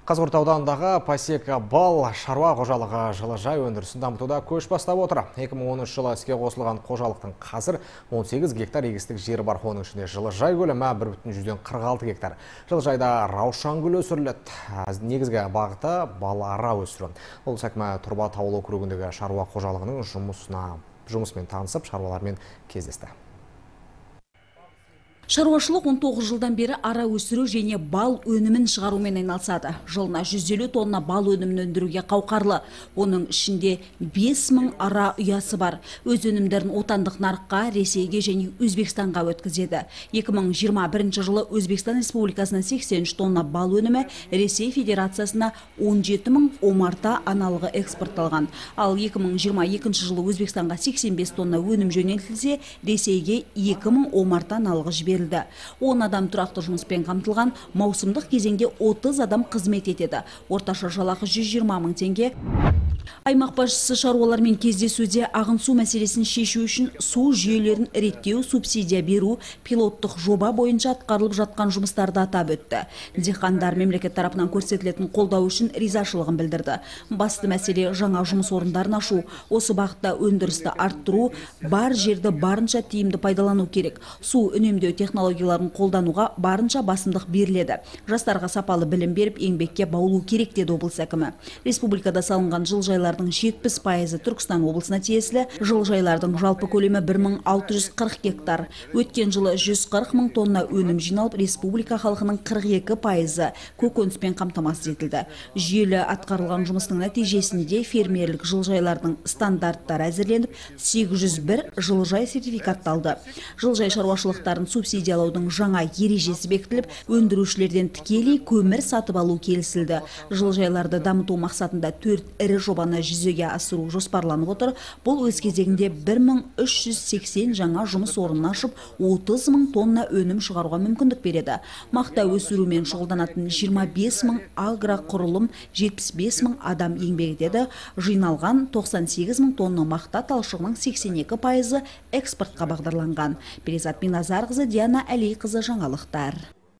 Қазығұрт ауданындағы Пасека бал шаруа қожалығы жылыжай өндірісін дамытуда көш бастап отыр. 2013 жылы іске қосылған қожалықтың қазір 18 гектар егістік жері бар. Оның ішінде жылыжай көлемі 1,46 гектар. Жылыжайда раушан гүл өсіріледі. Негізгі бағыты бал ара өсіру. Ол әкімі Тұрбат ауыл округіндегі шаруа қожалығының жұмысымен танысып, шаруалармен кездесті. Шаруашылық 19 жылдан бері ара өсіру және бал өнімін шығарумен айналысады. Жылына 150 тонна бал өнімін өндіруге қауқарлы. Оның ішінде 5000 ара ұясы бар. Өз өнімдерін отандық нарыққа, Ресейге және Өзбекстанға өткізеді. 2021 жылы Өзбекстан Республикасына 83 тонна бал өнімі, Ресей Федерациясына 17.000 омарта аналығы экспортталған. Ал 2022 жылы Өзбекстанға 85 тонна өнім жөнелтілсе, Ресейге 2000 омарта аналығы жіберілді. 10 адам тұрақты жұмыспен қамтылған, маусымдық кезеңде 30 адам қызмет етеді. Орташа жалақы 120 мың теңге. Аймақ басшысы шаруалармен кездесуде ағын су мәселесін шешу үшін су жүйелерін реттеу, субсидия беру, пилоттық жоба бойынша атқарылып жатқан жұмыстарды атап өтті. Диқандар мемлекет тарапынан көрсетілетін қолдау үшін ризашылығын білдірді. Басты мәселе жаңа жұмыс орындарын ашу. Осы бағытта өндірісті арттыру, бар жерді барынша тиімді пайдалану керек. Су үнемдеу технологияларын қолдануға барынша басымдық беріледі. Жастарға сапалы білім беріп, еңбекке баулу керек деді облыс әкімі. Республикада салынған жылыжайлардың 70% Түркістан облысына тиесілі. Жылыжайлардың жалпы көлемі 1640 гектар. Өткен жылы 140 мың тонна өнім жиналып, республика халқының 42% көкөніспен қамтамасыз етілді. Жүйелі атқарылған жұмыстың нәтижесінде фермерлік жылыжайлардың стандарттары әзірленіп, 801 жылыжай сертификатталды. Жылыжай шаруашылықтарын субсидиялаудың жаңа ережесі бекітіліп, өндірушілерден тікелей көмір сатып алу келісілді. Жылыжайларды дамыту мақсатында 4 ірі жобаны жүзеге асыру жоспарланып отыр. Бұл өз кезегінде 1380 жаңа жұмыс орнын ашып, 30 мың тонна өнім шығаруға мүмкіндік береді. Мақта өсірумен шұғылданатын 25 мың агроқұрылым, 75 мың адам еңбек етеді. Жиналған 98 мың тонна мақта талшығының 82% экспортқа бағдарланған. Перизат Миназарқызы, Диана Әлейқызы, жаңалықтар.